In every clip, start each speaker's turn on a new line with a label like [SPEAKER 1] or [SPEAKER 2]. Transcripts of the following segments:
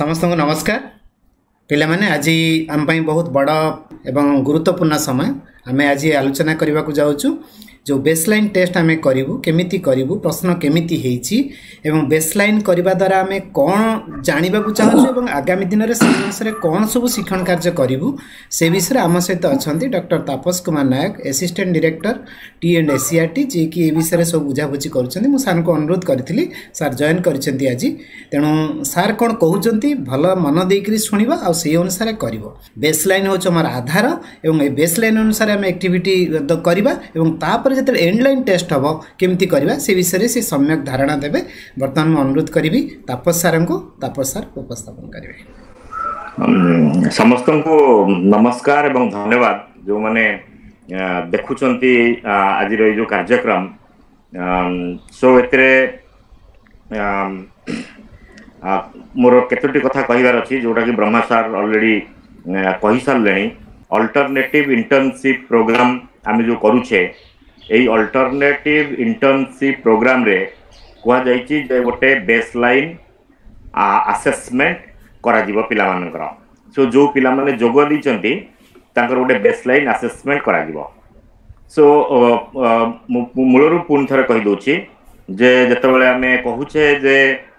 [SPEAKER 1] समस्त को नमस्कार पिला माने आज आम बहुत बड़ एवं गुरुत्वपूर्ण समय आम आज आलोचना करने को जाऊँ जो बेसलाइन टेस्ट आम करूँ केमिति करूँ प्रश्न केमिति हेची एवं बेसलाइन करने द्वारा आम कौन जानवा चाहूँ आगामी दिन में से अनुसार कौन सब शिक्षण कार्य करूँ से विषय आम सहित अच्छा doctor Tapas Kumar Nayak assistant director D.EL.ED ji कि विषय सब बुझाबुझी कर सार को अनुरोध करी सार जॉइन कर आज तेणु सार कौन कहते भल मन देकर शुणा आ से अनुसार कर बेसलाइन हूँ आम आधार और बेसलाइन अनुसार आम एक्टिविटी करवा जो एंड लाइन टेस्ट हम केमती करवा से विषय से सम्यक धारणा देवे बर्तमान मैं अनुरोध करी तापस सार को तापस सार उपस्थापन करेंगे।
[SPEAKER 2] समस्त को नमस्कार एवं धन्यवाद जो माने देखुचंती आज जो कार्यक्रम सो एतरे मोर केतोटी कथा कहिबार अछि जोटा कि ब्रह्मा सर ऑलरेडी कहि सारलेनी अल्टरनेटिव इंटर्नशिप प्रोग्राम आमे जो करूछे एई अल्टरनेटिव इंटर्नशिप प्रोग्राम रे कहा जाइछि जे गोटे बेसलाइन असेसमेंट करा जीवो पिला मानकर सो जो पिला माने जोग दिचंती तांकर गोटे बेसलाइन असेसमेंट करा जीवो सो मूलरू पुन थरे कहि दोछि जे जतबेले आमे कहूछे जे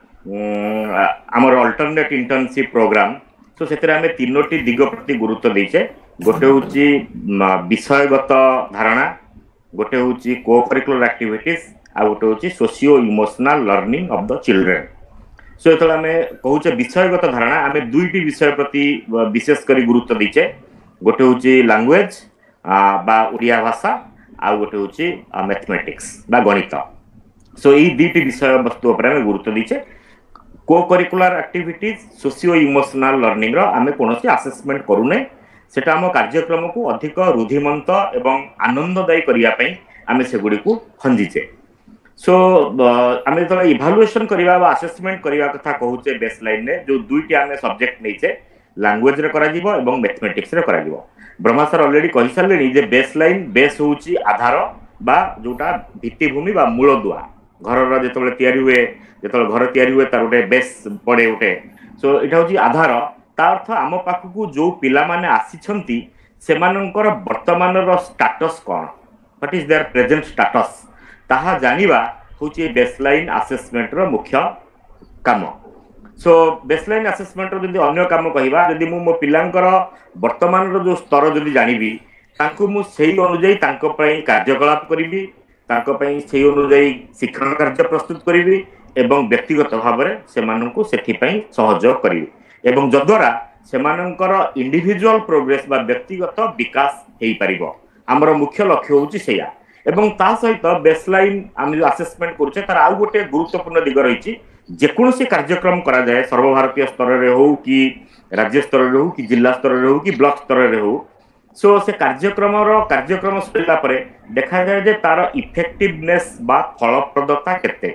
[SPEAKER 2] आमर अल्टरनेट इंटर्नशिप प्रोग्राम सो सेतरे आमे तीनोटी दिग प्रति गुरुत्व दैछे गोटे होछि विषयगत धारणा गोटे होछि को करिकुलर एक्टिविटीज आ गोटे होछि socio emotional learning of the children so एतला में कहूचे विषयगत धारणा आमे दुईटी विषय प्रति विशेष करी गुरुत्व दैछे गोटे होछि लैंग्वेज बा ओडिया भाषा आ गोटे होछि मैथमेटिक्स बा गणित सो ई दुईटी विषय वस्तु पर आमे गुरुत्व दैछे co curricular activities socio emotional learning रो आमे कोनोसी असेसमेंट करूने सेटा हम कार्यक्रम को अधिक रुधिमंत एवं आनंददायी करिया पई आमे से गुडी को खंजीचे सो आमे तो इवैल्यूएशन करिवा बा असेसमेंट करिवा कथा कहूचे बेसलाइन ने जो दुईटी आमे सब्जेक्ट नैचे लैंग्वेज रे करा जीवो एवं मैथमेटिक्स रे करा जीवो ब्रह्मा सर ऑलरेडी कहि सारलेनी जे बेसलाइन बेस होउची आधार बा जोटा भित्तिभूमि बा मूल दुआ घर रा जेतबेले तयारी हुए जेतबेले घर तयारी हुए तार गोटे बेस पड़े गोटे सो एटा होची आधार ता अर्थ आम पाखकू जो पिला माने आसीछंती सेमानंकर वर्तमान रो स्टेटस कोन what is their present status ताहा जानिबा होची बेसलाइन असेसमेंट रो मुख्य काम सो बेसलाइन असेसमेंट रो जदी अन्य काम कहिबा जदी मो पिलांकर वर्तमान रो जो स्तर जदी जानिबी तांको मु सेही अनुଯାयी तांको पई कार्यकलाप करिबी तांको पई सेही अनुଯାयी शिक्षण कार्य प्रस्तुत करिबी एवं व्यक्तिगत भाव रे सेमानंकु सेठी पई सहयोग करिबी एवं जद्वारा सेमानंकर इंडिविजुअल प्रोग्रेस बा व्यक्तिगत विकास हेई परिबो हमर मुख्य लक्ष्य होउची सेया एवं ता सहित बेसलाइन हम जो असेसमेंट करूचे तार आउ गोटे गुरुत्वपूर्ण दिग रहिची जेकोनोसी कार्यक्रम करा जाय सर्वभारतीय स्तर रे हो कि राज्य स्तर रे हो कि जिला स्तर रे हो कि ब्लॉक स्तर रे हो सो से कार्यक्रम सरिला परे देखा जाय जे तार इफेक्टिवनेस बा फलप्रदता केते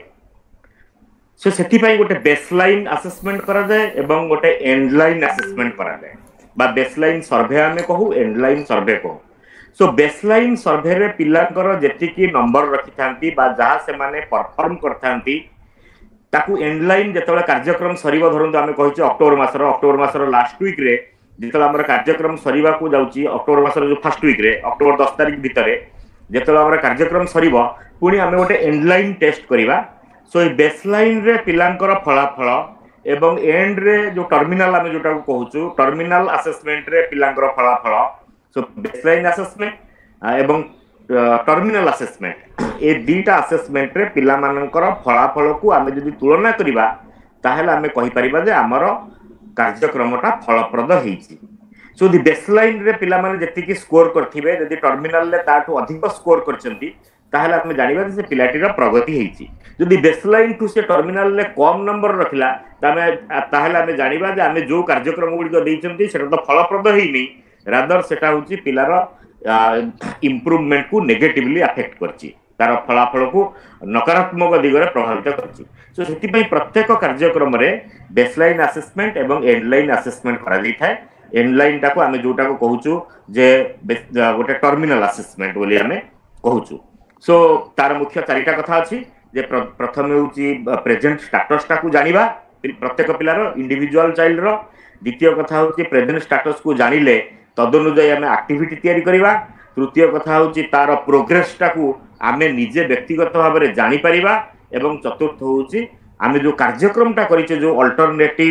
[SPEAKER 2] सो सेठी पई गोटे बेसलाइन असेसमेंट करा जाय एवं गोटे एंड लाइन असेसमेंट करा जाय बा बेसलाइन सर्वे हमें कहू एंड लाइन सर्वे कहू सो बेसलाइन सर्वे रे पिलांकर जेति की नंबर रखि थांती बा जहा से माने परफॉर्म करथांती ताकू एंड लाइन जेतबेला कार्यक्रम सरीबो धरंतु हमें कहिचे अक्टोबर मासर लास्ट वीक रे जेतबेला हमर कार्यक्रम सरीबा को जाउची अक्टोबर मासर जो फर्स्ट वीक रे अक्टोबर 10 तारिख भितरे जेतबेला हमर कार्यक्रम सरीबो पुनी हमें गोटे एंड लाइन टेस्ट करिवा सो ये बेसलाइन रे पिलांकर फलाफल एवं एंड रे जो टर्मिनल आमे जोटा को कहूछु टर्मिनल असेसमेंट रे पिलांकर फलाफल सो बेसलाइन असेसमेंट एवं टर्मिनल असेसमेंट ए दीटा असेसमेंट रे पिला मानकर फलाफल को आमे जदी तुलना करिबा ताहेला आमे कहि परिबा जे हमर कार्यक्रमटा फलप्रद हेछि सो दी बेसलाइन रे पिला माने जति की स्कोर करथिबे जदी टर्मिनल ले ताठो अधिक स्कोर करचंती ताहेला आमे जानिबा जे पिलाटीर प्रगति हेछि जदि बेसलाइन टू से टर्मिनल ले कम नंबर रखिला ताहेला आमे जानिबा जे आमे जो कार्यक्रम गुडी दैचंती सेटा तो फलप्रद हेइनी रादर सेटा होछि पिलार इंप्रूवमेंट को नेगेटिवली अफेक्ट करछि तार फलाफल को नकारात्मक दिगरे प्रभावित करछि सो सेति पई प्रत्येक कार्यक्रम रे बेसलाइन असेसमेंट एवं एंड लाइन असेसमेंट करा दै थाए एंड लाइन टाको आमे जोटा को कहूछु जे गोटे टर्मिनल असेसमेंट बोली आमे कहूछु सो तार मुख्य चारिटा कथा अछि जे प्रथमे होची प्रेजेंट स्टेटस टाकू जानिबा प्रत्येक पिलार इंडिविजुअल चाइल्ड रो द्वितीय कथा होची प्रेजेंट स्टेटस को जानिले तदनुଯାୟୀ आम एक्टिविटी तैयारी करवा तृतीय कथा होची तार प्रोग्रेस टाकू आमे निजे व्यक्तिगत भाव में जानी परिबा एवं चतुर्थ होची आमे जो कार्यक्रम टा करिचे जो अल्टरनेटिव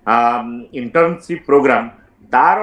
[SPEAKER 2] इंटर्नशिप प्रोग्राम तार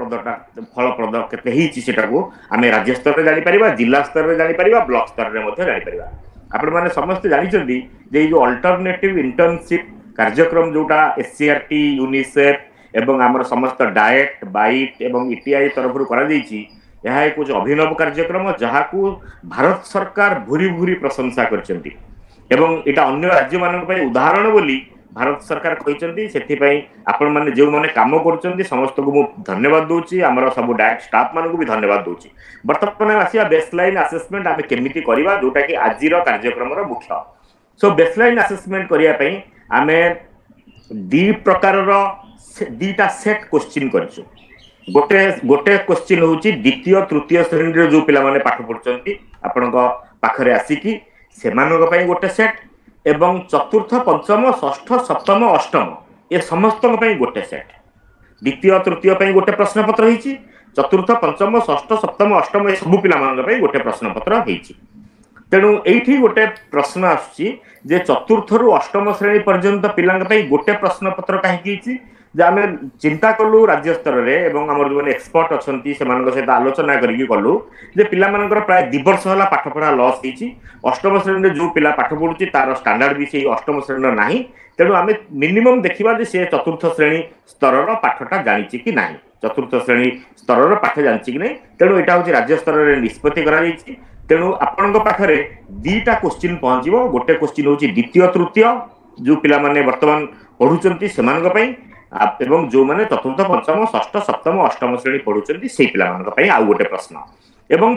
[SPEAKER 2] फलप्रद केते हिची सेटाको आमे राज्य स्तर रे जानि परिबा जिला स्तर रे जानि परिबा ब्लॉक स्तर रे मध्ये जानि परिबा आपण माने समस्त जानि चंदी जे जो अल्टरनेटिव इंटर्नशिप कार्यक्रम जोटा एससीआरटी यूनिसेफ एवं आमर समस्त डाएट बाइट एवं ईटीआई तरफ करा जाइछि यह एक अभिनव कार्यक्रम जहाँ को भारत सरकार भूरी भूरी प्रशंसा करछंती एवं एटा अन्य राज्य मानक पय उदाहरण बोली भारत सरकार कहते से आपण मैंने जो मैंने काम कर समस्त को मु धन्यवाद दूची आमर सब डायरेक्ट स्टाफ मान भी धन्यवाद दूची बर्तमान आसिया बेसलाइन असेसमेंट आम केमिति करबा जोटा कि आजिर कार्यक्रम मुख्य सो बेसलाइन असेसमेंट करिया पई आमे दी प्रकार दीटा सेट क्वेश्चन करछु गोटे गोटे क्वेश्चन होची द्वितीय तृतीय श्रेणी रे जो पिला माने पाठ पढुचंती आपनक पाखरे आसीकी सेमानक पई गोटे सेट एवं चतुर्थ पंचम षष्ठ सप्तम अष्टम ये समस्त गोटे सेट द्वितीय तृतीय गोटे प्रश्न पत्र होती चतुर्थ पंचम षष्ठ सप्तम अष्टम ये सब पिला गोटे प्रश्न पत्र होती तेणु ये गोटे प्रश्न आसुची जे चतुर्थ रु अष्टम श्रेणी पर्यंत पिला गोटे प्रश्न पत्र कहीं आम चिंता कलु राज्य स्तर में आम जो एक्सपर्ट अच्छा सहित आलोचना कलु जे पिला प्राय 2 वर्ष है पाठ पढ़ा लॉस होती अष्टम श्रेणी जो पिला पाठ पढ़ुची तार स्टैंडर्ड भी से अष्टम श्रेणी ना तेणु आम मिनिमम देखा सी चतुर्थ श्रेणी स्तर पाठटा जानी कि ना चतुर्थ श्रेणी स्तर पाठ जानी कि नहीं तेणु यहाँ हूँ राज्य स्तर में निष्पत्ति तेणु आपण पाखे 2टा क्वेश्चन पहुंचो गोटे क्वेश्चन हूँ द्वितीय तृतीय जो पिला माने वर्तमान पढ़ुचंती से एवं जो माने चतुर्थ पंचम षष्ठ सप्तम अष्टम श्रेणी पढ़ुचंती से पिला आउ गोटे प्रश्न एवं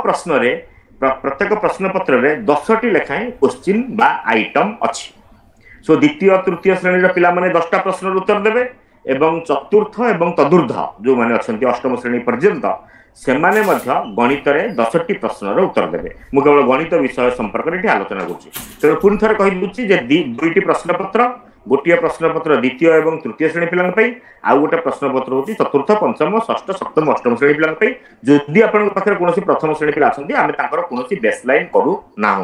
[SPEAKER 2] प्रत्येक प्रश्न पत्र रे 10टी लेखाएं क्वेश्चन बा आइटम अच्छी सो द्वितीय तृतीय श्रेणी रे पिला माने 10टा प्रश्न उत्तर देबे एवं चतुर्थ एवं तदुर्ध जो माने अछंती अष्टम श्रेणी पर्यंत सेमाने मध्य गणित रे 10टी प्रश्न रे उत्तर देबे मु केवल गणित विषय संपर्क रे आलोचना करूची तेणु पुनि थरे कहि दुची जे 2टी प्रश्न पत्र गोटे प्रश्न पत्र द्वितीय एवं तृतीय श्रेणी पिलांग पई आउ गोटे प्रश्न पत्र होची चतुर्थ पंचम षष्ठ सप्तम अष्टम श्रेणी पिलांग पई जदि आपन पाखरे कोनोसी प्रथम श्रेणी पिला आछंती आमे ताकर कोनोसी बेसलाइन करू नाहु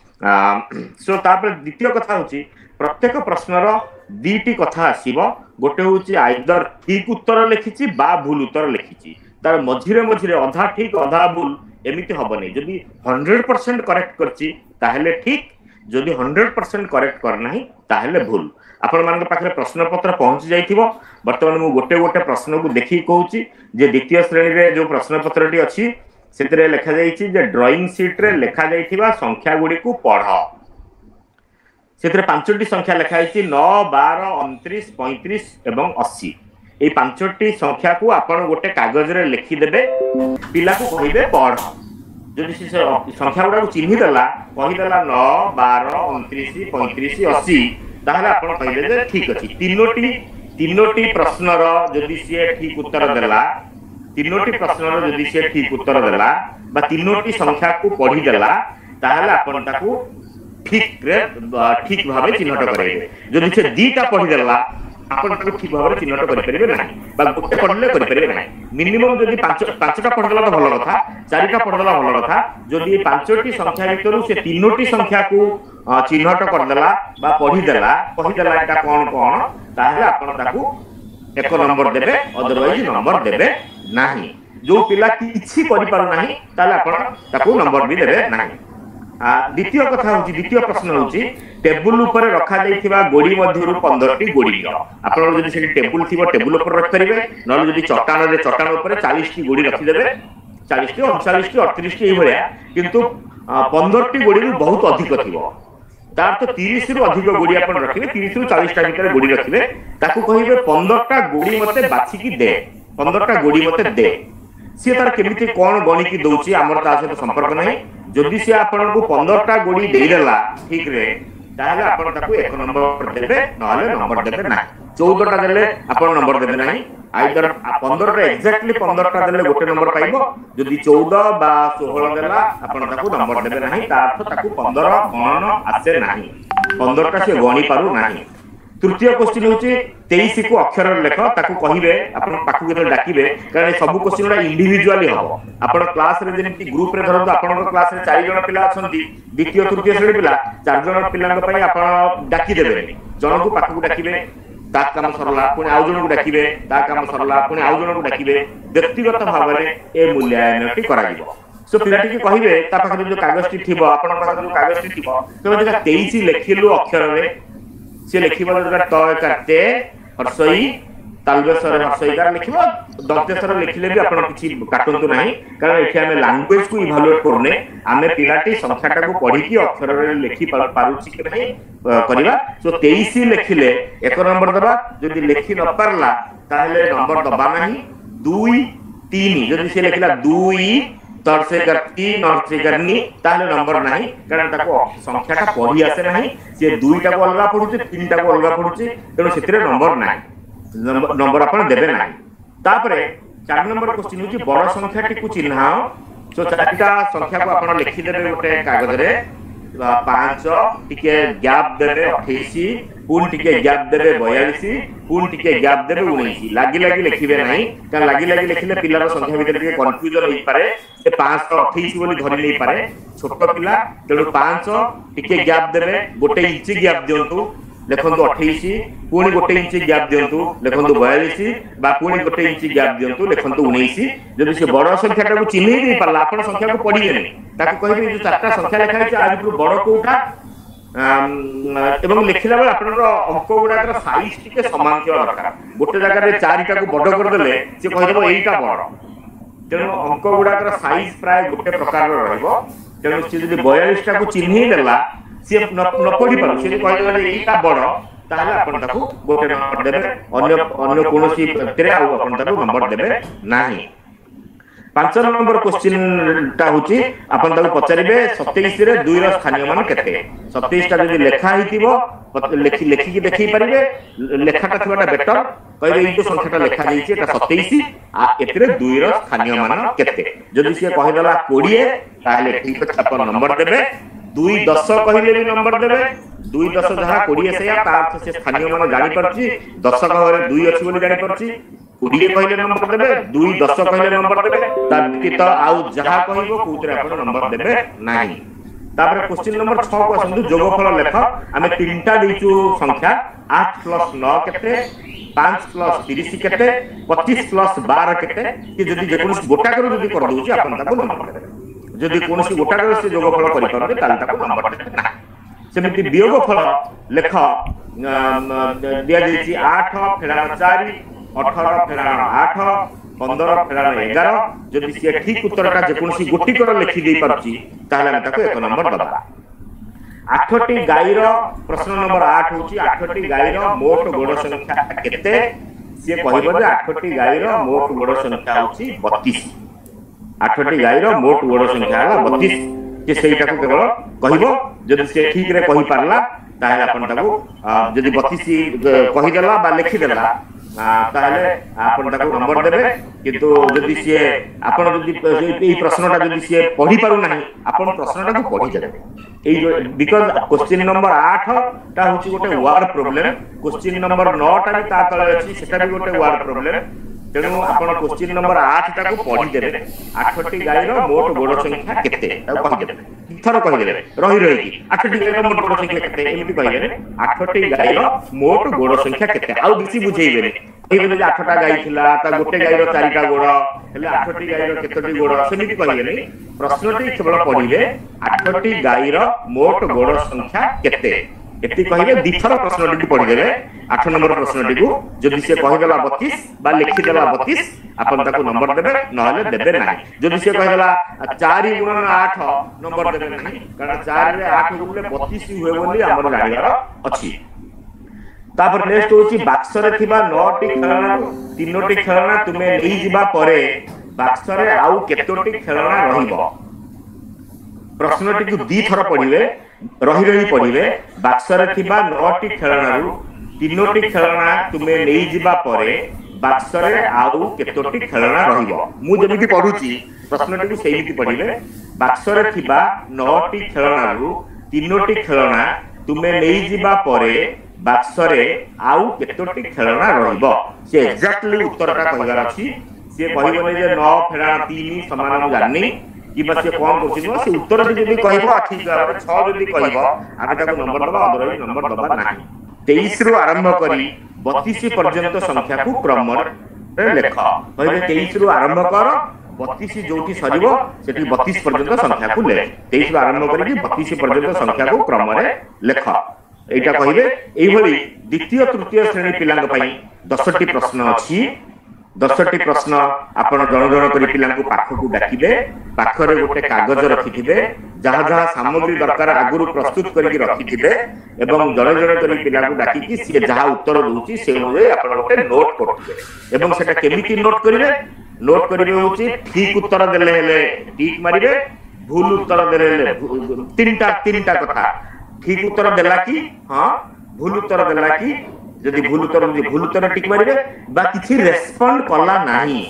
[SPEAKER 2] सो तापर द्वितीय कथा होची प्रत्येक प्रश्नर 2टी कथा आसीबो गोटे होची आइदर ठीक उत्तर लिखिची बा भूल उत्तर लिखिची तार मझिरे मझिरे अधा ठीक अधा भूल एमिति हबनी जदि 100% करेक्ट करची ताहेले ठीक जदि 100% करेक्ट करना ही ताहेले भूल आपण मान पाखरे प्रश्न पत्र पहुंच जाइथिबो वर्तमान मु गोटे गोटे प्रश्न को देखि कहूची जे द्वितीय श्रेणी रे जो प्रश्न पत्रटी अछि सेतरे लिखा जाइछि जे ड्राइंग शीट रे लिखा जाइथिबा संख्या गुडी को पढ़ सेतरे 5टी संख्या लिखा जाइछि 9 12 29 35 एवं 80 ए 5टी संख्या को आपण गोटे कागज रे लिखि देबे पिला को कहिबे पढ़ जदि से संख्या गुडा को चिन्हि देला कहि देला 9 12 29 35 80 ताहले आपण कहिबे जे ठीक अछि तीनोटी प्रश्नर जदि से ठीक उत्तर देला तीनोटी प्रश्नर जदि से ठीक उत्तर देला बा तीनोटी संख्या को पढ़ी देला ताहले आपण ताकू ठीक भाबे चिन्हट करबे जदि से 2टा पढ़ी देला आपण ताकू ठीक भाबे चिन्हट करि परिबे नाही बा गोटे पढ़ले करि परिबे नाही मिनिमम जदि 5टा पढ़ देला तो भलो कथा 4टा पढ़ देला भलो कथा जदि 5टी संख्या भितरु से तीनोटी संख्या को चिन्हट कर देला बा पढ़ी देला एटा कोन कोन ताहले आपण ताकू 1 नंबर देबे अदरवाइज नंबर देबे नाही जो पिला किछि करि पारु नाही ताहले आपण ताकू नंबर भी देबे नाही द्वितीय कथा होची द्वितीय प्रश्न होची टेबुल ऊपर रखा जाइथिबा गोडी मध्यरु 15टी गोडी आपण जदि से टेबुल थिबो टेबुल ऊपर रख परिबे न जदि चट्टान ऊपर 40टी गोडी रखि देबे 40टी 39टी 38टी एई भलिया किंतु 15टी गोडी रु बहुत अधिक थिबो तार तो 30 रु अधिक गोडी आपण रखिबे 30 रु 40टा भीतर गोडी रखिबे ताकू कहिबे 15टा गोडी मते बाछि की दे 15टा गोडी मते दे सी तार केमिति कोन गणी की दउची हमर ता सहित संपर्क नाही जदि से आपण को 15टा गोडी दे देला ठीक रे ताहले आपण ताकू 1 नंबर देबे नहले नंबर देबे नाही 14टा देले आपण नंबर देबे नाही आइदर 15 रे एक्जेक्टली 15टा देले गोटे नंबर पाइबो जदि 14 बा 16 देला आपण ताकू नंबर देबे नाही ता अर्थ ताकू 15 गणन आसे नाही 15टा से गणी पारु नाही तृतीय क्वेश्चन होची 23 को अक्षर लेख ताकू कहिबे आपण पाखु के डाकिबे कारण सब क्वेश्चन गुडा इंडिविजुअली हबो आपण क्लास रे जेंति ग्रुप रे धरतो आपण क्लास रे 4 जण पिला अछंती द्वितीय तृतीय श्रेणी पिला 4 जण पिलांक पई आपण डाकी देबे जण को पाखु डाकिबे ता काम सरला पुणी आउ जण को डाकिबे ता काम सरला पुणी आउ जण को डाकिबे व्यक्तिगत भाव रे ए मूल्यांकन करा जिवो सो पिलाटी के कहिबे ता पाखरे जो कागज टी थिबो आपण पाखरे जो कागज टी थिबो तो जेका 23 लेखिलु अक्षर रे से लिखिबा जरा तय करते हर्षई तालबेसर हर्षईकार लिखिबा दंतेसर लिखिले भी आपण किछि काटंतु नाही कारण एठी हमें लैंग्वेज को इवैल्यूएट करने हमें पिलाटी संख्याटा को पढ़ी की अक्षर रे लिखि पारुछि कि नहीं करिबा सो 23 लिखिले एक नंबर दबा जदि लिखि न पारला ताहले नंबर दबा नाही 2 3 जदि से लिखिला 2 तरसे करती नरसे करनी ताले नंबर नाही कारण ताको संख्याटा पढ़ी आसे नाही से दुईटा को अलगा पढुचे तीनटा को अलगा पढुचे तेनो सेतिरे नंबर नाही नंबर आपण देबे नाही तापरे 4 नंबर क्वेश्चन होची बड़ संख्याटी को चिन्हाओ सो चारटा संख्या को आपण लिखि देबे गोटे कागज रे 5 टिके गैप देबे 28 पुन टिके गैप देबे 42 पुन टिके गैप देबे 19 लागी लागी लिखिबे नाही का लागी लागी लिखिले पिलार संख्या भीतर टिके कंफ्यूजन होई पारे से 528 बोली धरि नै पारे छोट पिला तेणु 5 टिके गैप देबे गोटे इंच गैप दियंतु लेखंतु 28 पुणी गोटे इंच गैप दियंतु लेखंतु 42 बा पुणी गोटे इंच गैप दियंतु लेखंतु 19 जदि से बड़ संख्याटा को चिन्हि नै पारला आपण संख्या को पढी देने ताको कहिबे जो चारटा संख्या लिखा है आ भितर बड़ कोठा एवं लिखिला बेला आपनर अंक गुडाकर साइज टिके समान थिया दरकार गोटे जगह रे चारिटा को बड़ कर देले से कहि देबो एटा बड़ तेणु अंक गुडाकर साइज प्राय गोटे प्रकार रहइबो तेणु से जदि 42 टा को चिन्हि देला से न पढी पार से कहि देला एटा बड़ ताले आपण ताको गोटे नंबर देबे अन्य कोनोसी तेरे आ आपण ताको नंबर देबे नाही 5 नंबर क्वेश्चन टा होची आपण ताको पचारिबे 27 रे 2 रो स्थानीय मान केते 27 टा जदि लेखा हितिबो लेखि की देखि परिबे लेखाटा थिबाटा बेटर कहिबे ई तो संख्याटा लेखा जाईची एटा 27 आ एतरे 2 रो स्थानीय मान केते जदि से कहि देला 20 ताले ठीक अछि आपण नंबर देबे 2 10 कहिले भी नंबर देबे 2 10 जहा 20 से या तार से स्थानीय मान जानि परची 10 कहरे 2 अछि बोली जानि परची 20 कहिले नंबर देबे 2 10 कहिले नंबर देबे ता व्यतीत आउ जहा कहिबो कोउतरे आपण नंबर देबे नाही तापर क्वेश्चन नंबर 6 को असंदु जोगफल लेख आमे तीनटा देचु संख्या 8 + 9 केते 5 + 30 केते 25 + 12 केते कि जदि जेकोनस गोटा करू जदि कर दोछि आपण ताको नंबर देबे जदि कोनसी गोटा करू से जोगफल करि परबे ताल ताको नंबर देबे ना सेमिति वियोगफल लेख दिया जेछि 8 फेराण 4 18 फेराण 8 15 फेराण 11 जदि से ठीक उत्तरटा जेकोनसी गोटी कर लिखि दे परछि ताले हम ताको एक नंबर दबा 8टी गाईर प्रश्न नंबर 8 होची 8टी गाईर मोट गोड़ संख्या केते से कहबो जे 8टी गाईर मोट गोड़ संख्या होची 32 8टी गाईर मोट गोड़ संख्या है 32 जे सेटा को केवल कहबो जदि से ठीक रे कहि पारला ताले आपण ताको जदि 32 कहि देला बा लिखि देला ताले आपण ताको नंबर देबे किंतु जदि से आपण जदि ए प्रश्नटा जदि से पढी पारु नाही आपण प्रश्नटा को पढी देबे ए बिकॉज़ क्वेश्चन नंबर 8 ता होची गोटे वर्ड प्रॉब्लम क्वेश्चन नंबर 9 ता भी ता तळे अछि सेटा भी गोटे वर्ड प्रॉब्लम तेणु आपण क्वेश्चन नंबर 8 ता को पढी देबे 8टी गाईर मोट गोड़ संख्या केते ता कहि देबे थर कहि देबे रही रही की 8टी गाईर मोट गोड़ संख्या केते एमिति कहि देबे 8टी गाईर मोट गोड़ संख्या केते आउ बेसी बुझेइबे एबे जे 8टा गाई थिला ता गोटे गाईर 4टा गोड़ हेले 8टी गाईर केतोटी गोड़ सेमिति कहिबे नै प्रश्नटी केवल पढिले 8टी गाईर मोट गोड़ संख्या केते एति कहिबे दिथर प्रश्नटी पढि देबे 8 नंबर प्रश्नटी को जदि से कहि देला 32 बा लिखि देला 32 आपण ताको नंबर देबे नहले देबे नाही जदि से कहि देला 4 × 8 नंबर देबे नाही कारण 4 रे 8 गुले 32 हुए बोली हमर जानिबार अछि तापर नेक्स्ट होची बाक्स रे थिबा 9टी खेलना 3टी खेलना तुमे नै जिबा परे बाक्स रे आउ केतोटी खेलना रहिबो प्रश्नटी को दी थर पढिबे रही रही पढिबे बाक्स रे थिबा 9टी खेलना रु 3टी खेलना तुमे नै जिबा परे बाक्स रे आउ केतोटी खेलना रहिबो मु जेमिति पढुची प्रश्नटी को सेमिति पढिबे बाक्स रे थिबा 9टी खेलना रु 3टी खेलना तुमे नै जिबा परे बाक्सरे आउ केतोटी खेलना रहिबो से एक्जेक्टली उत्तरटा कहबार अछि से कहबो जे 9 फेड़ा 3 समान हम जाननी कि बस ये कोन करछि से उत्तर जदि कहबो ठीक भाबरे 6 जदि कहबो आमे ताको नंबर दबा अदरवाइज नंबर दबा नाही 23 रु आरंभ करी 32 पर्यंत संख्या को क्रम रे लेख कहबे 23 रु आरंभ कर 32 जोटी सरीबो सेठी 32 पर्यंत संख्या को ले 23 रु आरंभ करी 32 पर्यंत संख्या को क्रम रे लेख एटा कहिबे एई भली द्वितीय तृतीय श्रेणी पिलांग पई 10टी प्रश्न अछि 10टी प्रश्न आपण जण जण करी पिलांग को पाख को डाकिबे पाखरे गोटे कागज रखिथिबे जहा जहा सामग्री दरकार आगुरु प्रस्तुत करी रखिथिबे एवं जण जण करी पिलांग को डाकी कि से जहा उत्तर दोउची से अनुसार आपण गोटे नोट करथिबे एवं सेटा केमिति नोट करिवे नोट करिवे होची ठीक उत्तर देले हेले ठीक मारिबे भूल उत्तर देले हेले तीनटा कथा ठीक उत्तर देला कि हां भूल उत्तर देला कि जदि भूल उत्तर टिक मारिबे बा किछि रेस्पोंड कला नाही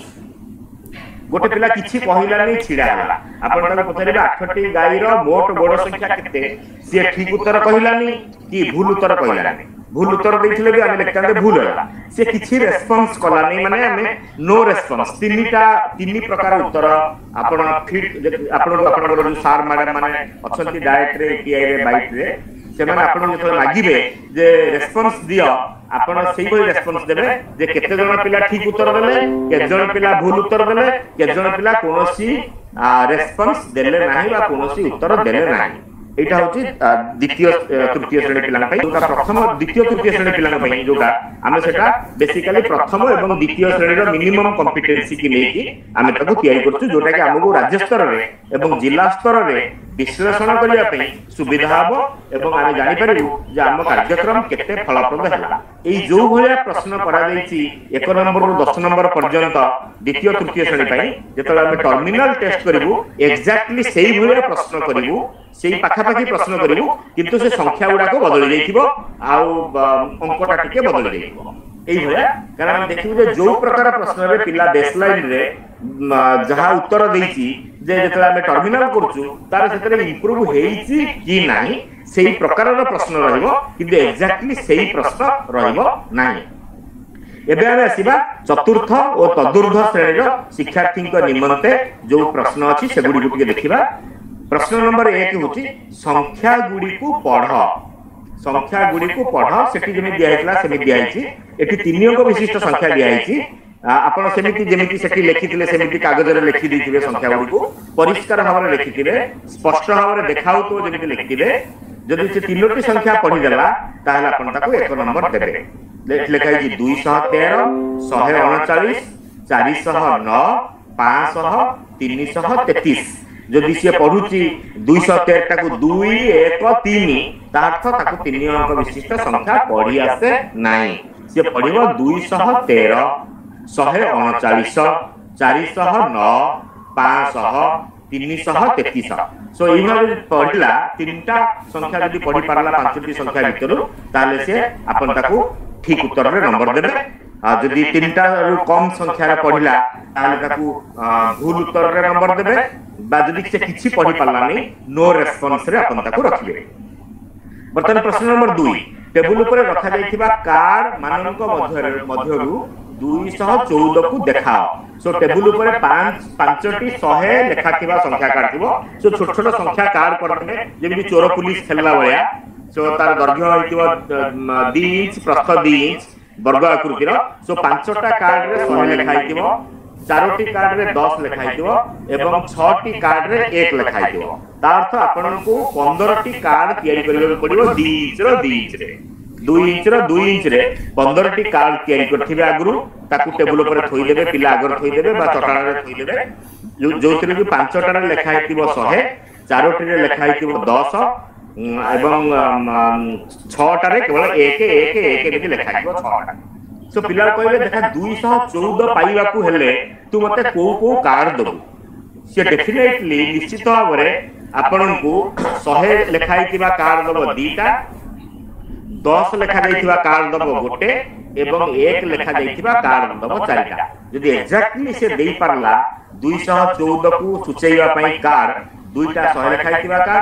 [SPEAKER 2] गोटे पिला किछि कहिला नै छिडा हला आपण ताको पछारिबे 8टी गाईर मोट गोड़ संख्या केते से ठीक उत्तर कहिलानी कि भूल उत्तर कहिलानी भूल उत्तर दैथिले भी आमे लेखतांदे भूल हला से किछि रेस्पोंस कला नै माने आमे नो रेस्पोंस तीन प्रकार उत्तर आपण ठीक आपण सार मैडम माने अछंती डायरेक्ट रे टीआई रे बाइट रे सेमान आपण जतो मागिबे जे रेस्पोंस दियो आपण सेही भली रेस्पोंस देबे जे केते जण पिला ठीक उत्तर देले केते जण पिला भूल उत्तर देले केते जण पिला कोनोसी रेस्पोंस देले नाही बा कोनोसी उत्तर देले नाही एटा होची द्वितीय तृतीय श्रेणी पिला पई जोटा प्रथम द्वितीय तृतीय श्रेणी पिला पई जोटा आमे सेटा बेसिकली प्रथम एवं द्वितीय श्रेणी रो मिनिमम कॉम्पिटेंसी की लेकी आमे ताको तयारी करछु जोटा कि हमको राज्य स्तर रे एवं जिला स्तर रे विश्लेषण करिया पई सुविधा हबो एवं आमे जानि परिबु जे हम कार्यक्रम केते फलप्रद हला एई जो भलिया प्रश्न करा दैछि 1 नंबर रो 10 नंबर पर्यंत द्वितीय तृतीय श्रेणी पई जेतला आमे टर्मिनल टेस्ट करिवु एक्जेक्टली सेही भलिया प्रश्न करिवु सेही पाखापाखी प्रश्न करिवु किंतु से संख्या गुडा को बदल जाइथिबो आ अंकटा टिके बदल जाइथिबो एई भलिया कारण देखिबु जे जो प्रकार प्रश्न रे पिला बेसलाइन रे जहा उत्तर देइछि जे जेतला आमे टर्मिनल करछु तार सेतरे इंप्रूव हेइछि कि नाही सेही प्रकार रो प्रश्न रहइबो किंतु एक्जेक्टली सेही प्रश्न रहइबो नाही एबे आमे आसीबा चतुर्थ और तदुर्ध्व श्रेणी रो शिक्षार्थी निमंते जो प्रश्न अछि सेगुडी गुटी देखिबा प्रश्न नंबर 1 होची संख्या गुडी को पढ़ सेठी जेमे दिया हेतला सेमी दिया हिची एठी तीन अंक विशिष्ट संख्या दिया हिची आपण सेमिति जेमिति सेठी लिखिथिले सेमिति कागज रे लिखि दिथिबे संख्या गुडी को परिष्कार भाव रे लिखिथिबे स्पष्ट भाव रे देखाउ तो जेमिति लिखिथिबे जदि से तीनोटी संख्या पढ़ी देला ताहले आपण ताको 1 नंबर देबे लेखा हिची 213 139 409 500 333 जदि से पढ़ुची 213 टाकू 2 1 3 तार्थ ताकू 3 अंक विशिष्ट संख्या पढ़ी आसे नाही से पढ़िबो 213 139 409 500 333 सो इहा पढ़ला तीनटा संख्या जदि पढ़ी पारला पांचटी संख्या भितर ताले से आपन ताकू ठीक उत्तर रे नंबर देबे जदि तीनटा कम संख्या पढ़ला ताले ताकू भूल उत्तर रे नंबर देबे बा जदि से किछि पढ़ी पारला नै नो रेस्पोंस रे आपन ताकू रखिबे बर्तमान प्रश्न नंबर 2 टेबुल ऊपर रखा जाइथिबा कार्ड माननक मध्यरु 214 को देखाओ सो टेबुल ऊपर पांचटी 100 लेखाथिबा संख्या कार्ड थिबो सो छोट छोट संख्या कार्ड करबे जेमि चोर पुलिस खेलला बया सो तार दर्घ्य होइथिबो 2 इंच प्रस्थ 2 इंच वर्ग आकृतिर सो पांचटा कार्ड रे 100 लेखाइथिबो चारोटी कार्ड रे 10 लेखाइथिबो एवं 6टी कार्ड रे 1 लेखाइथिबो तार्थ आपनको 15टी कार्ड तयारी करबे पड़िबो 2 इंच रो 2 इंच रे 2 इंच रो 2 इंच रे 15टी कार्ड तयारी करथिबे आगुरु ताकू टेबुल ऊपर थोई देबे पिला आगर थोई देबे बा चटाणा रे थोई देबे जोथिरे कि 5टा रे लेखाइथिबो 100 चारोटी रे लेखाइथिबो 10 एवं 6टा रे केवल 1 1 1 एमि लेखाइथिबो 6टा सो पिला कहबे देखा 214 पाइबा को हेले तू मते को कार्ड दबु से डेफिनेटली निश्चित भाव रे आपन को 100 लेखाई थिबा कार्ड दबो 2टा 10 लेखा जाइथिबा कार्ड दबो गोटे एवं 1 लेखा जाइथिबा कार्ड दबो 4टा जदि एक्जेक्टली से देई पारला 214 को सुचैबा पई कार्ड 2टा 100 लेखाई थिबा कार्ड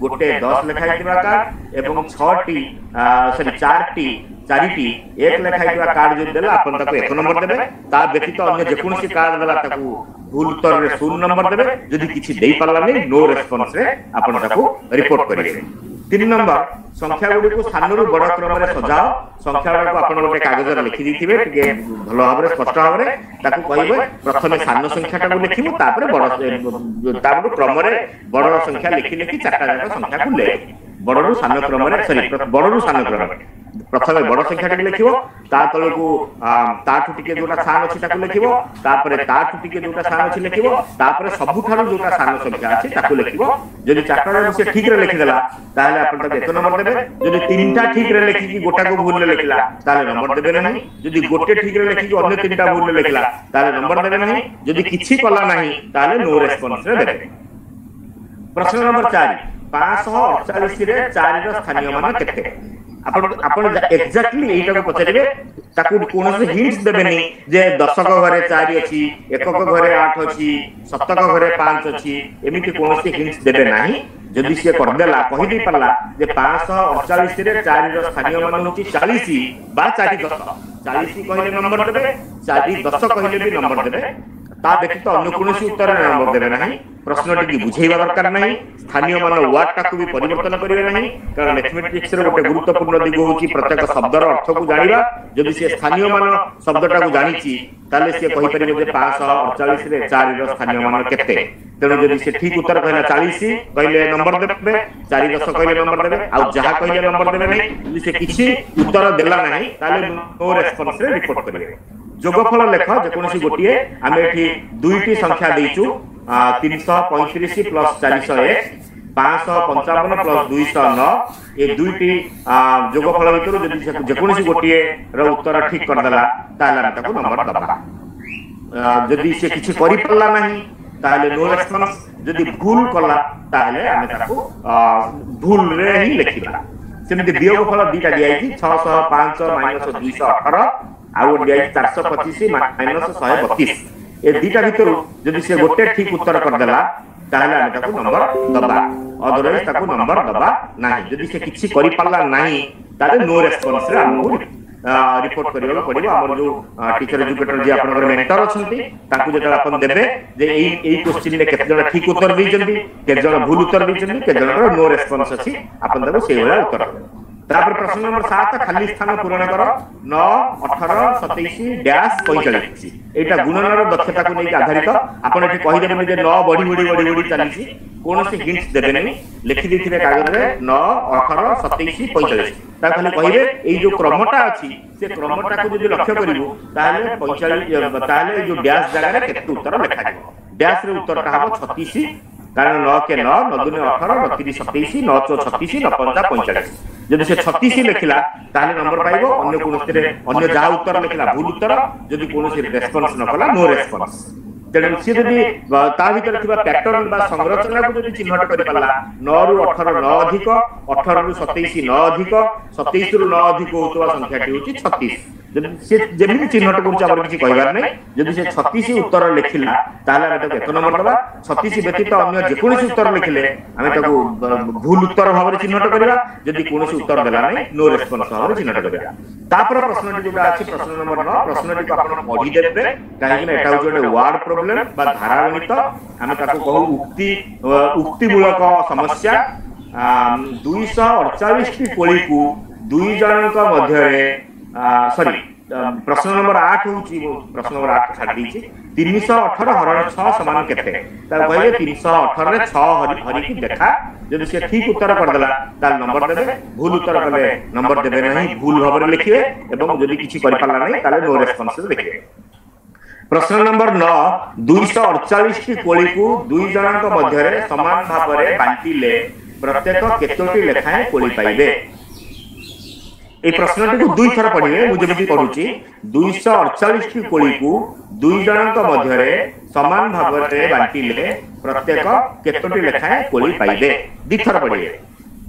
[SPEAKER 2] गोटे 10 लेखाई कार्ड एवं 6टी सॉरी 4टी 1 लेखाई कार्ड जो देला अपन ताको 1 नंबर देबे ता व्यतीत अन्य जेकोसी कार्ड देला ताको भूल उत्तर रे 0 नंबर देबे जदि किछि देई पारला नै नो रेस्पोंस रे अपन ताको रिपोर्ट करिवे 3 नंबर संख्या गुडी को सानरू बड़ क्रम रे सजाओ संख्या को अपन गोटे कागज रे लिखि दिथिबे टिके भलो भाबरे स्पष्ट भाबरे ताको कहिबे प्रथमे सान संख्या को लिखिबो तापर तापर क्रम रे बड़ संख्या लिखि चारटा जाक संख्या को ले बड़रू सान क्रम रे सॉरी बड़रू सान क्रम रे प्रथमे बड़ संख्या टिके लिखिबो ता तळकू ताठु टिके जोटा सान अछि ताको लिखिबो तापर ताठु टिके जोटा सान अछि लिखिबो तापर सबु थारु जोटा सान संख्या अछि ताको लिखिबो जदि चारटा जाक से ठीक रे लिखि देला ताले अपन ताको 1 नंबर देबे जदि तीनटा ठीक रे लिखि कि गोटा को भूल रे लिखला ताले नंबर देबे नहीं जदि गोटे ठीक रे लिखि कि अन्य तीनटा भूल रे लिखला ताले नंबर देबे नहीं जदि किछि कला नहीं ताले नो रेस्पोंस रे देबे प्रश्न नंबर 4 548 रे 4 रो स्थानीय मान केते आपण एक्जेक्टली एटा को पचरिबे ताकू कोनसे हिंट्स देबे नहीं जे 10 को घरे 4 अछि 1 को घरे 8 अछि 7 को घरे 5 अछि एमिति कोनसे हिंट्स देबे नहीं जदि से कर देला कहि दी परला जे 548 रे 4 रो स्थानीय मान होची 40 बा 4 10 40 कहले नंबर देबे 4 10 कहले भी नंबर देबे ता व्यतीत अन्य कोनसे उत्तर नंबर देबे नहीं प्रश्नटी की बुझेइबा दरकार नहीं स्थानीय मान वर्ड टाकू भी परिवर्तन करिवे नहीं कारण मैथमेटिक्स रे गोटे गुरुत्वपूर्ण दिग होची प्रत्येक शब्दर अर्थ को जानिबा जदि से स्थानीय मान शब्दटा को जानिची ताले से कहि परिबे जे 548 रे 4 रो स्थानीय मान केते तेणु जदि से ठीक उत्तर कहला 40 कहले नंबर देबे 4 10 कहले नंबर देबे आ जहा कहले नंबर देबे नहीं जदि से किछि उत्तर देला नहीं ताले नो रेस्पोंस रे रिपोर्ट करिवे जोगफल लेख जेकोसी गोटिए आमे एठी दुईटी संख्या देइचु 335 प्लस 401 555 प्लस 209 ये दुईटी जोगफल भितर जदि जेकोसी गोटिए रो उत्तर ठीक कर देला ताले हम ताको नंबर दबा जदि से किछि करि पल्ला नहीं ताले नो रेस्पोंस जदि भूल कला ताले हम ताको भूल रे ही लिखिबा सेमति वियोगफल दीटा दियाई 605 - 218 आउ दियाई 425 - 132 ए दीटा भितर जदि से गोटे ठीक उत्तर कर देला ताले हम ताको नंबर दबा अदरवाइज ताको नंबर दबा नाही जदि से किछि करि पल्ला नाही ताले नो रेस्पोंस रे हमहु रिपोर्ट करियो पड़िबो हमर जो टीचर एजुकेटर जे आपनकर मेंटर अछंती ताकू जेता अपन देबे जे एई क्वेश्चन ले केते जण ठीक उत्तर दै जंती केते जण भूल उत्तर दै जंती केते जण नो रेस्पोंस अछि अपन देबो सेही वाला उत्तर तापर प्रश्न नंबर 7 खाली स्थान पूरण कर 9 18 27 डैश 45 एटा गुणनर दक्षता को नै आधारित आपण एठी कहि देबे जे 9 बड़ी चलीसी कोन से हिंट्स देबे नै लिखि दिथिबे कागज रे 9 18 27 45 ता खाली कहिबे एई जो क्रमटा अछि से क्रमटा को जदि लक्ष्य करिवो ताले 45 ताले जो डैश जगह रे केते उत्तर लिखा दिबो डैश रे उत्तर का हबो 36 कारण 9 के 9 9 दुने 18 9 3 27 9 4 36 9 5 45 जदि से 36 लिखला ताले नंबर पाइबो अन्य कोनसे रे अन्य जा उत्तर लिखला भूल उत्तर जदि कोनसे रेस्पोंस न कला नो रेस्पोंस तेणु सी जदि ता भीतर थिबा पैटर्न बा संरचना को जदि चिन्हट करि पाला 9 रु 18 9 अधिक 18 रु 27 9 अधिक 27 रु 9 अधिक होतवा संख्याटी होची 36 जदि से जेमि चिन्हट करूचा हमर किछि कहबार नै जदि से 36 उत्तर लिखिला ताले हम ताको 1 नंबर दबा 36 व्यतीत अन्य जे कोनसी उत्तर लिखिले हम ताको भूल उत्तर भाବରେ चिन्हट करिबा जदि कोनसी उत्तर देला नै नो रेस्पोंस भाବରେ चिन्हट करिबा तापर प्रश्नटी जोटा अछि प्रश्न नंबर 9 प्रश्नटी को आपण पढि देबे काहे कि एटा होचे वर्ड प्रॉब्लम बा धारागणित हम ताको कहू उक्ति मूलक समस्या 248 टी कोली को दुई जनक मध्य रे सॉरी प्रश्न नंबर 8 होची प्रश्न नंबर 8 छाड़ दी छी 318 हरण 6 समान केते ता कहले 318 रे 6 हरि की देखा जदि से ठीक उत्तर कर देला ताल नंबर देबे भूल उत्तर कले नंबर देबे नहीं भूल भाବରେ लिखिबे एवं जदि किछि करि पाला नहीं ताले नो रेस्पोंस लिखिबे प्रश्न नंबर 9 248 टी कोली को दुई जनक मध्य रे समान भाव रे बांटिले प्रत्येक केतोटी लेखाए कोली पाइबे ए प्रश्नटी को दुई थर पढिबे मु जेबि पढुची 248 टी कोली को दुई जनक मध्य रे समान भाव रे बांटिले प्रत्येक केतोटी लेखाए कोली पाइबे दी थर पढिबे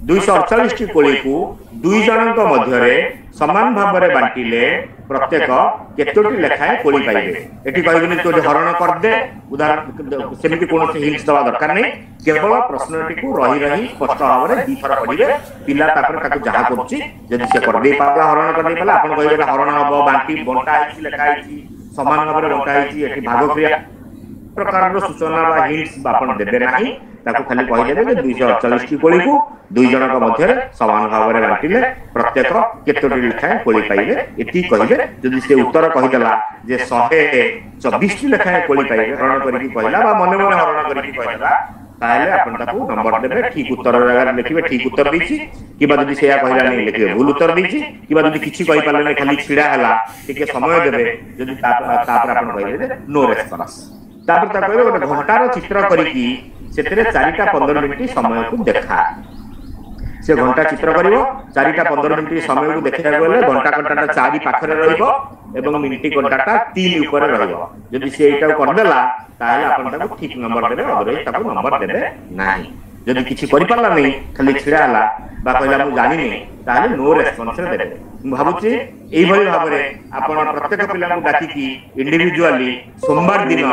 [SPEAKER 2] 248 कोली को 2 जनक मध्य समान भाव में बांटिले प्रत्येक केतोटी लेखाएं कोली पाइबे। एटी कहबेनी तो हरण कर दे उदाहरण सेमिति कोनोसी हिंट्स दवा दरकार नहीं, केवल प्रश्नटी को रही रही स्पष्ट भाव में दी थर पढ़िबे। पिला तापर ताको जहा करछि जदि से कर दे पाला हरण कर दे पाला आपण कहबे हरण हबो बांटी बंटा आइछि लेखा आइछि समान भाव में बंटा आइछि एटी भाग क्रिया प्रकार सूचना बा हिंट्स आपण देबे नाही, ताको खाली कहि देबे 248 कोली को 2 जनक मध्य समान भाव में बांटिले प्रत्येक केतोटी लेखाएं कोली पाइबे एति कहिबे। जदि से उत्तर कहिदेला जे 124 लेखाएं कोली पाइबे हरण करिकि कहला बा मने मने हरण करिकि कहला ताले आपण ताको नंबर देबे। ठीक उत्तर जगह लिखिबे ठीक उत्तर दैछि किबा जदि सेया कहला नै लिखिबे भूल उत्तर दैछि किबा जदि किछि कहि पाले नै खाली छिडा हला टिके समय देबे। जदि तापर आपण कहिबे नो रेस्पॉन्स तापर ता कहबे गोटे घंटार चित्र करिकि सेतरे 4टा 15 मिनिट समय को देखा। से घंटा चित्र करिवो 4टा 15 मिनिट समय को देखा गले घंटा घंटाटा 4 पाखरे रहइबो एवं मिनिट घंटाटा 3 ऊपर रहइबो। जदि से एटा कर देला ताले आपण ताको ठीक नंबर देबे अदरवाइज ताको नंबर देबे नाही। जदि किछि करि पाला नै खाली छिडा हला बा कहला मु जानि नै ताले नो रेस्पॉन्स देबे। मु भाबुची एई भली भाबरे आपण प्रत्येक पिला को डाकी की इंडिविजुअली सोमवार दिन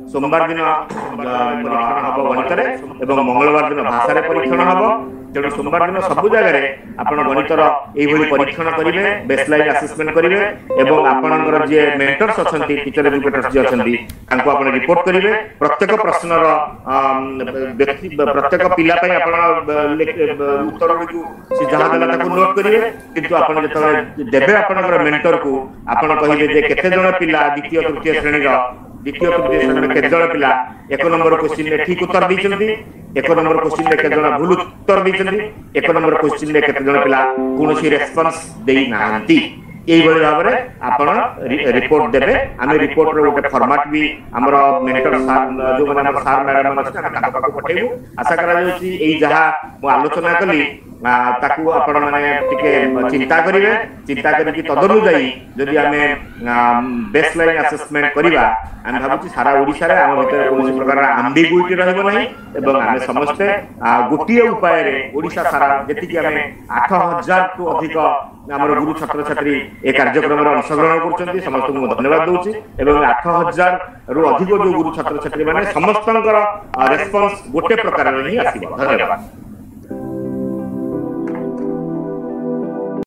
[SPEAKER 2] परीक्षण हम गणित एवं मंगलवार दिन भाषा परीक्षण हम। तेणु सोमवार दिन सब जगह आप गणितर यही परीक्षण करेंगे बेसलाइन आसेसमेंट करेंगे और आपंकर जी मेंटर्स अच्छा टीचर एजुकेटर्स जी अच्छा आप रिपोर्ट करेंगे। प्रत्येक प्रश्नर प्रत्येक पिला उत्तर जहाँ देला नोट करेंगे किंतु आपन जो देवे आपंकर मेंटर को आप कहे केते जन पिला द्वितीय तृतीय श्रेणी द्वितीय तृतीय श्रेणी केते जन पिला 1 नंबर क्वेश्चन में ठीक उत्तर दैछन्ती 1 नंबर क्वेश्चन में केते जन भूल उत्तर दैछन्ती 1 नंबर क्वेश्चन में केते जन पिला कोनोसी रेस्पॉन्स देई नाहंती। एई भली भाबरे आपण रिपोर्ट देबे। आमे रिपोर्ट रो गोटे फॉर्मेट भी हमर मेंटर सार जो माने हमर सार मैडम मन अछि ताका पाको पठेबु। आशा करा जाउची एई जहा मु आलोचना कली ताकू आपण माने टिके चिंता करिवे। चिंता करिकि तदनुसारी जदि आमे बेसलाइन असेसमेंट करिवा आमे भाबुची सारा ओडिसा रे हम भीतर कोनोसी प्रकार एम्बिग्युइटी रहबो नाही एवं आमे समस्त गोटिए उपाय रे ओडिसा सारा जेति कि आमे 8000 टु अधिक हमर गुरु छात्र छात्री ए कार्यक्रम रे अंशग्रहण करछन्ती समस्त को धन्यवाद दउची एवं 8000 रु अधिक जो गुरु छात्र छात्री माने समस्तनकर रेस्पॉन्स गोटे प्रकार रे ही आसीबो। धन्यवाद।